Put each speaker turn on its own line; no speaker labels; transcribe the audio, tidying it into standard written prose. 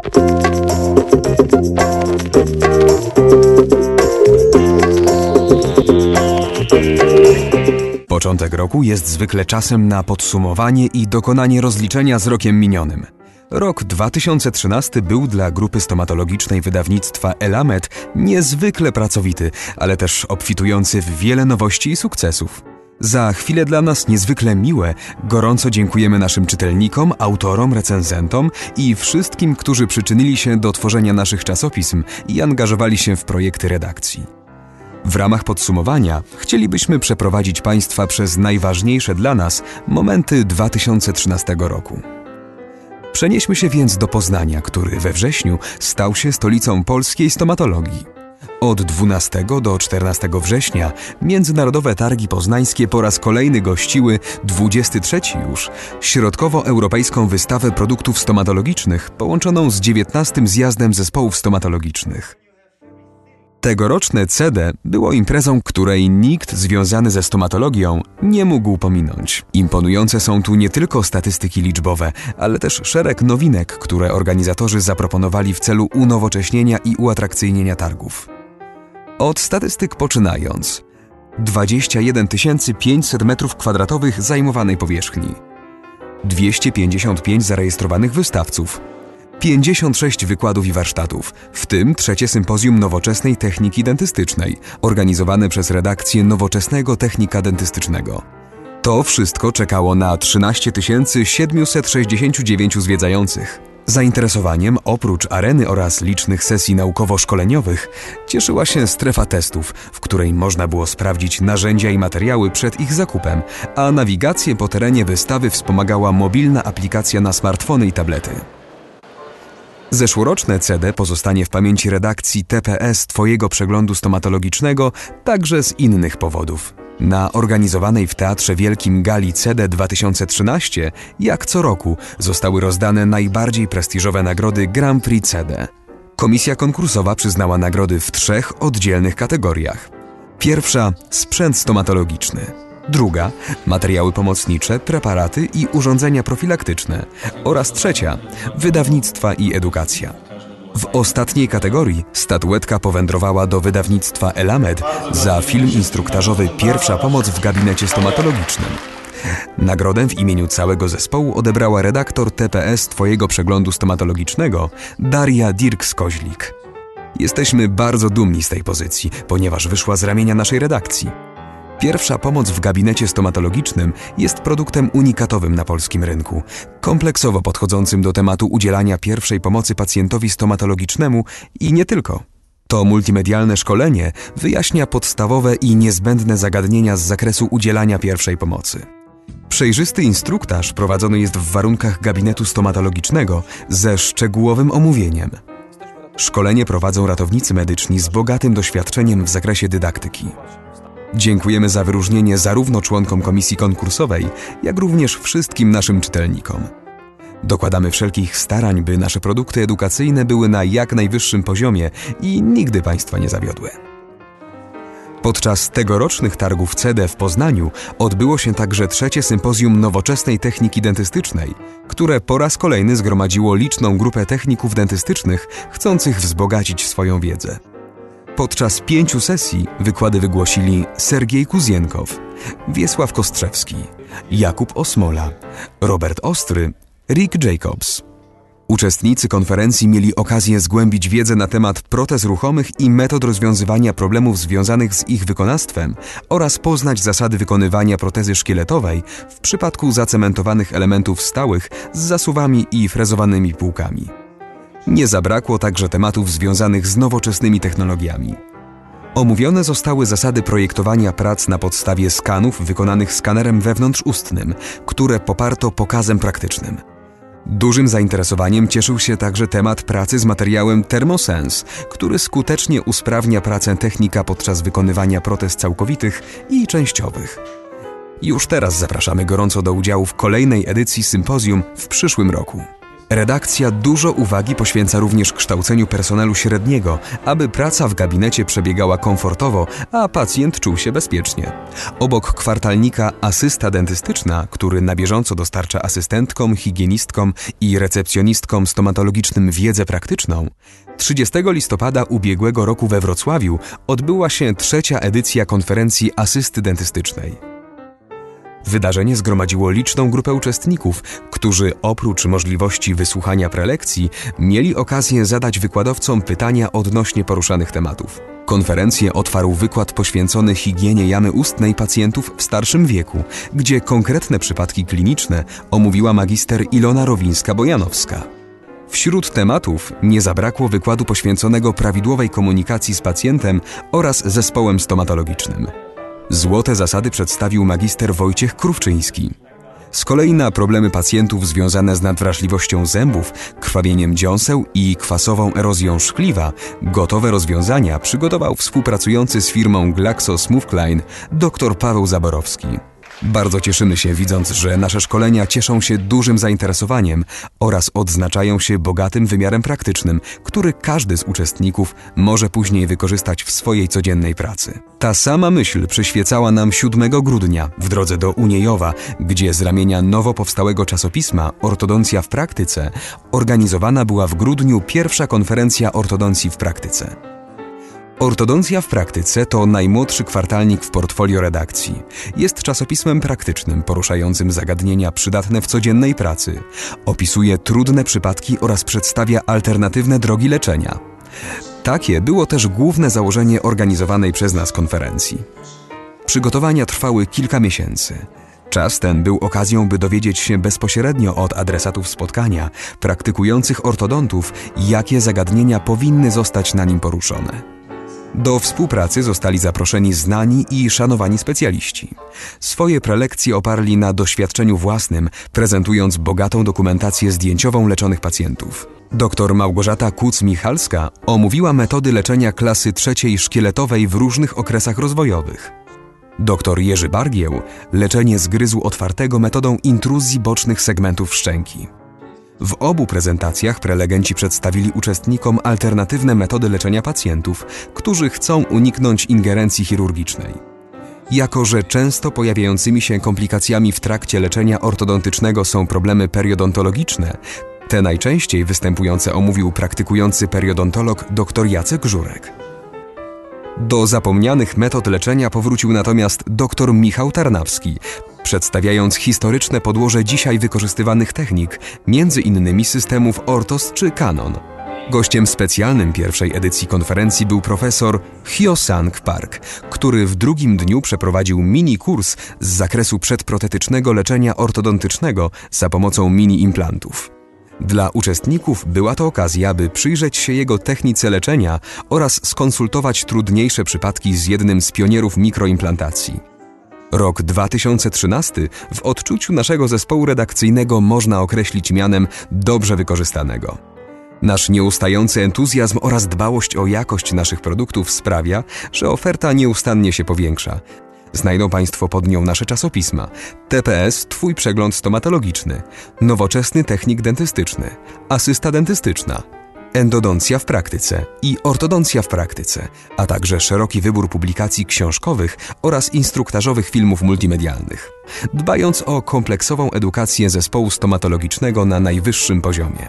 Początek roku jest zwykle czasem na podsumowanie i dokonanie rozliczenia z rokiem minionym. Rok 2013 był dla grupy stomatologicznej wydawnictwa Elamed niezwykle pracowity, ale też obfitujący w wiele nowości i sukcesów. Za chwilę dla nas niezwykle miłe, gorąco dziękujemy naszym czytelnikom, autorom, recenzentom i wszystkim, którzy przyczynili się do tworzenia naszych czasopism i angażowali się w projekty redakcji. W ramach podsumowania chcielibyśmy przeprowadzić Państwa przez najważniejsze dla nas momenty 2013 roku. Przenieśmy się więc do Poznania, który we wrześniu stał się stolicą polskiej stomatologii. Od 12 do 14 września Międzynarodowe Targi Poznańskie po raz kolejny gościły 23. już Środkowoeuropejską Wystawę Produktów Stomatologicznych połączoną z 19. Zjazdem Zespołów Stomatologicznych. Tegoroczne CEDE było imprezą, której nikt związany ze stomatologią nie mógł pominąć. Imponujące są tu nie tylko statystyki liczbowe, ale też szereg nowinek, które organizatorzy zaproponowali w celu unowocześnienia i uatrakcyjnienia targów. Od statystyk poczynając. 21 500 m2 zajmowanej powierzchni, 255 zarejestrowanych wystawców, 56 wykładów i warsztatów, w tym trzecie sympozjum nowoczesnej techniki dentystycznej, organizowane przez redakcję Nowoczesnego Technika Dentystycznego. To wszystko czekało na 13 769 zwiedzających. Zainteresowaniem oprócz areny oraz licznych sesji naukowo-szkoleniowych cieszyła się strefa testów, w której można było sprawdzić narzędzia i materiały przed ich zakupem, a nawigację po terenie wystawy wspomagała mobilna aplikacja na smartfony i tablety. Zeszłoroczne CEDE pozostanie w pamięci redakcji TPS Twojego Przeglądu Stomatologicznego także z innych powodów. Na organizowanej w Teatrze Wielkim gali CEDE 2013, jak co roku, zostały rozdane najbardziej prestiżowe nagrody Grand Prix CEDE. Komisja konkursowa przyznała nagrody w 3 oddzielnych kategoriach. Pierwsza – sprzęt stomatologiczny. Druga – materiały pomocnicze, preparaty i urządzenia profilaktyczne. Oraz trzecia – wydawnictwa i edukacja. W ostatniej kategorii statuetka powędrowała do wydawnictwa Elamed za film instruktażowy Pierwsza pomoc w gabinecie stomatologicznym. Nagrodę w imieniu całego zespołu odebrała redaktor TPS Twojego Przeglądu Stomatologicznego Daria Dirks-Koźlik. Jesteśmy bardzo dumni z tej pozycji, ponieważ wyszła z ramienia naszej redakcji. Pierwsza pomoc w gabinecie stomatologicznym jest produktem unikatowym na polskim rynku, kompleksowo podchodzącym do tematu udzielania pierwszej pomocy pacjentowi stomatologicznemu i nie tylko. To multimedialne szkolenie wyjaśnia podstawowe i niezbędne zagadnienia z zakresu udzielania pierwszej pomocy. Przejrzysty instruktaż prowadzony jest w warunkach gabinetu stomatologicznego ze szczegółowym omówieniem. Szkolenie prowadzą ratownicy medyczni z bogatym doświadczeniem w zakresie dydaktyki. Dziękujemy za wyróżnienie zarówno członkom komisji konkursowej, jak również wszystkim naszym czytelnikom. Dokładamy wszelkich starań, by nasze produkty edukacyjne były na jak najwyższym poziomie i nigdy Państwa nie zawiodły. Podczas tegorocznych targów CEDE w Poznaniu odbyło się także trzecie sympozjum nowoczesnej techniki dentystycznej, które po raz kolejny zgromadziło liczną grupę techników dentystycznych chcących wzbogacić swoją wiedzę. Podczas 5 sesji wykłady wygłosili Sergiej Kuzienkow, Wiesław Kostrzewski, Jakub Osmola, Robert Ostry, Rick Jacobs. Uczestnicy konferencji mieli okazję zgłębić wiedzę na temat protez ruchomych i metod rozwiązywania problemów związanych z ich wykonawstwem oraz poznać zasady wykonywania protezy szkieletowej w przypadku zacementowanych elementów stałych z zasuwami i frezowanymi półkami. Nie zabrakło także tematów związanych z nowoczesnymi technologiami. Omówione zostały zasady projektowania prac na podstawie skanów wykonanych skanerem wewnątrzustnym, które poparto pokazem praktycznym. Dużym zainteresowaniem cieszył się także temat pracy z materiałem ThermoSense, który skutecznie usprawnia pracę technika podczas wykonywania protez całkowitych i częściowych. Już teraz zapraszamy gorąco do udziału w kolejnej edycji sympozjum w przyszłym roku. Redakcja dużo uwagi poświęca również kształceniu personelu średniego, aby praca w gabinecie przebiegała komfortowo, a pacjent czuł się bezpiecznie. Obok kwartalnika asysta dentystyczna, który na bieżąco dostarcza asystentkom, higienistkom i recepcjonistkom stomatologicznym wiedzę praktyczną, 30 listopada ubiegłego roku we Wrocławiu odbyła się 3. edycja konferencji asysty dentystycznej. Wydarzenie zgromadziło liczną grupę uczestników, którzy oprócz możliwości wysłuchania prelekcji mieli okazję zadać wykładowcom pytania odnośnie poruszanych tematów. Konferencję otwarł wykład poświęcony higienie jamy ustnej pacjentów w starszym wieku, gdzie konkretne przypadki kliniczne omówiła magister Ilona Rowińska-Bojanowska. Wśród tematów nie zabrakło wykładu poświęconego prawidłowej komunikacji z pacjentem oraz zespołem stomatologicznym. Złote zasady przedstawił magister Wojciech Krówczyński. Z kolei na problemy pacjentów związane z nadwrażliwością zębów, krwawieniem dziąseł i kwasową erozją szkliwa gotowe rozwiązania przygotował współpracujący z firmą GlaxoSmithKline dr Paweł Zaborowski. Bardzo cieszymy się, widząc, że nasze szkolenia cieszą się dużym zainteresowaniem oraz odznaczają się bogatym wymiarem praktycznym, który każdy z uczestników może później wykorzystać w swojej codziennej pracy. Ta sama myśl przyświecała nam 7 grudnia w drodze do Uniejowa, gdzie z ramienia nowo powstałego czasopisma Ortodoncja w praktyce organizowana była w grudniu pierwsza konferencja ortodoncji w praktyce. Ortodoncja w praktyce to najmłodszy kwartalnik w portfolio redakcji. Jest czasopismem praktycznym poruszającym zagadnienia przydatne w codziennej pracy. Opisuje trudne przypadki oraz przedstawia alternatywne drogi leczenia. Takie było też główne założenie organizowanej przez nas konferencji. Przygotowania trwały kilka miesięcy. Czas ten był okazją, by dowiedzieć się bezpośrednio od adresatów spotkania, praktykujących ortodontów, jakie zagadnienia powinny zostać na nim poruszone. Do współpracy zostali zaproszeni znani i szanowani specjaliści. Swoje prelekcje oparli na doświadczeniu własnym, prezentując bogatą dokumentację zdjęciową leczonych pacjentów. Dr Małgorzata Kuc-Michalska omówiła metody leczenia klasy 3 szkieletowej w różnych okresach rozwojowych. Dr Jerzy Bargieł – leczenie zgryzu otwartego metodą intruzji bocznych segmentów szczęki. W obu prezentacjach prelegenci przedstawili uczestnikom alternatywne metody leczenia pacjentów, którzy chcą uniknąć ingerencji chirurgicznej. Jako że często pojawiającymi się komplikacjami w trakcie leczenia ortodontycznego są problemy periodontologiczne, te najczęściej występujące omówił praktykujący periodontolog dr Jacek Żurek. Do zapomnianych metod leczenia powrócił natomiast dr Michał Tarnawski, przedstawiając historyczne podłoże dzisiaj wykorzystywanych technik, między innymi systemów Ortos czy Canon. Gościem specjalnym pierwszej edycji konferencji był profesor Hyo-Sang Park, który w drugim dniu przeprowadził mini-kurs z zakresu przedprotetycznego leczenia ortodontycznego za pomocą mini-implantów. Dla uczestników była to okazja, by przyjrzeć się jego technice leczenia oraz skonsultować trudniejsze przypadki z jednym z pionierów mikroimplantacji. Rok 2013 w odczuciu naszego zespołu redakcyjnego można określić mianem dobrze wykorzystanego. Nasz nieustający entuzjazm oraz dbałość o jakość naszych produktów sprawia, że oferta nieustannie się powiększa. Znajdą Państwo pod nią nasze czasopisma: TPS – Twój przegląd stomatologiczny, Nowoczesny technik dentystyczny, Asysta dentystyczna, Endodoncja w praktyce i Ortodoncja w praktyce, a także szeroki wybór publikacji książkowych oraz instruktażowych filmów multimedialnych, dbając o kompleksową edukację zespołu stomatologicznego na najwyższym poziomie.